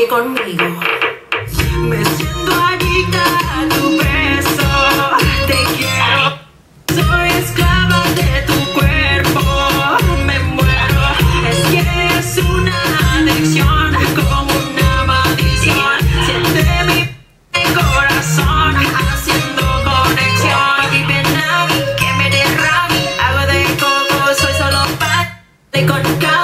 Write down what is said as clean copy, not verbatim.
conmigo. Me siento adicta a tu beso, te quiero. Soy esclava de tu cuerpo, me muero. Es que es una adicción, como una maldición. Siente mi corazón haciendo conexión. Y ven a mí, que me derrame. Agua de coco, soy solo para de con